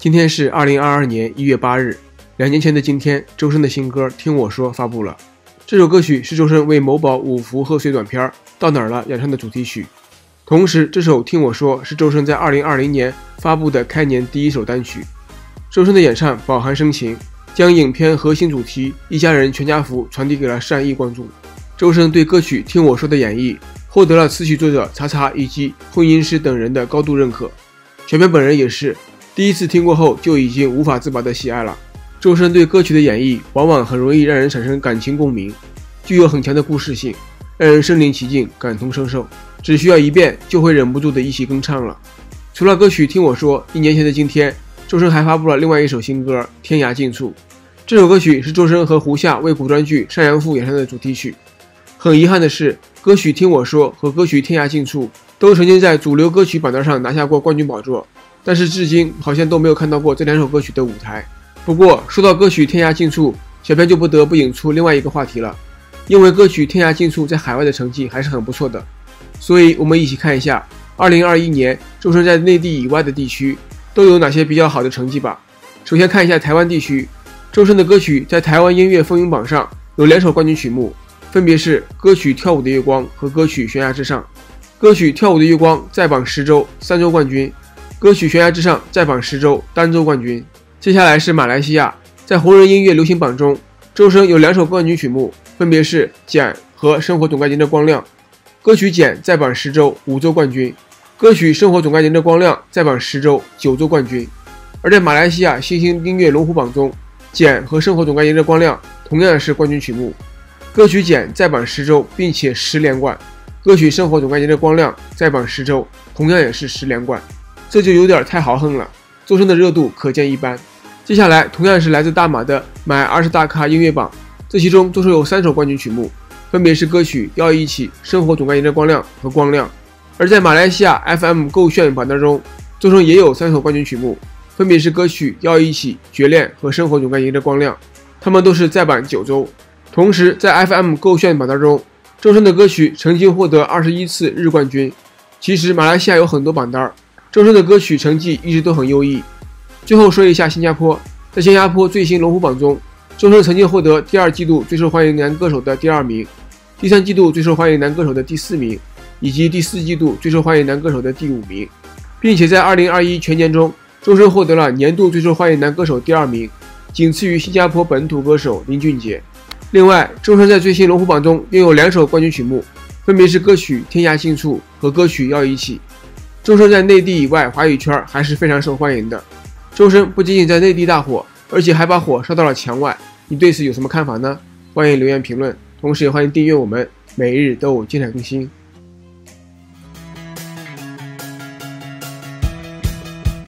今天是2022年1月8日，2年前的今天，周深的新歌《听我说》发布了。这首歌曲是周深为某宝5伏贺岁短片《到哪儿了》演唱的主题曲。同时，这首《听我说》是周深在2020年发布的开年第一首单曲。周深的演唱饱含深情，将影片核心主题“一家人全家福”传递给了善意观众。周深对歌曲《听我说》的演绎获得了词曲作者查查以及混音师等人的高度认可。小编本人也是第一次听过后就已经无法自拔的喜爱了。周深对歌曲的演绎往往很容易让人产生感情共鸣，具有很强的故事性，让人身临其境，感同身受，只需要一遍就会忍不住的一起跟唱了。除了歌曲《听我说》，1年前的今天，周深还发布了另外一首新歌《天涯尽处》。这首歌曲是周深和胡夏为古装剧《赡养赋》演唱的主题曲。很遗憾的是，歌曲《听我说》和歌曲《天涯尽处》都曾经在主流歌曲榜单上拿下过冠军宝座，但是至今好像都没有看到过这2首歌曲的舞台。不过说到歌曲《天涯尽处》，小编就不得不引出另外一个话题了，因为歌曲《天涯尽处》在海外的成绩还是很不错的，所以我们一起看一下2021年周深在内地以外的地区都有哪些比较好的成绩吧。首先看一下台湾地区，周深的歌曲在台湾音乐风云榜上有2首冠军曲目，分别是歌曲《跳舞的月光》和歌曲《悬崖之上》。歌曲《跳舞的月光》在榜10周3周冠军，歌曲《悬崖之上》在榜10周单周冠军。接下来是马来西亚，在红人音乐流行榜中，周深有2首冠军曲目，分别是《简》和《生活总该迎着光亮》。歌曲《简》在榜10周5周冠军，歌曲《生活总该迎着光亮》在榜10周9周冠军。而在马来西亚新兴音乐龙虎榜中，《简》和《生活总该迎着光亮》同样是冠军曲目，歌曲《简》在榜10周并且10连冠，歌曲《生活总该迎着光亮》在榜10周同样也是10连冠，这就有点太豪横了，周深的热度可见一斑。接下来同样是来自大马的买20大咖音乐榜，这其中周深有3首冠军曲目，分别是歌曲《要一起》、《生活总该迎着光亮》和《光亮》。而在马来西亚 FM 购炫榜单中，周深也有3首冠军曲目，分别是歌曲《要一起》、《绝恋》和《生活总该迎着光亮》，他们都是在榜9周。同时在 FM 购炫榜单中，周深的歌曲曾经获得21次日冠军。其实马来西亚有很多榜单，周深的歌曲成绩一直都很优异。最后说一下新加坡，在新加坡最新龙虎榜中，周深曾经获得第2季度最受欢迎男歌手的第2名，第3季度最受欢迎男歌手的第4名，以及第4季度最受欢迎男歌手的第5名，并且在2021全年中，周深获得了年度最受欢迎男歌手第2名，仅次于新加坡本土歌手林俊杰。另外，周深在最新龙虎榜中拥有2首冠军曲目，分别是歌曲《天涯尽处》和歌曲《要一起》。周深在内地以外华语圈还是非常受欢迎的。周深不仅仅在内地大火，而且还把火烧到了墙外，你对此有什么看法呢？欢迎留言评论，同时也欢迎订阅我们，每日都有精彩更新。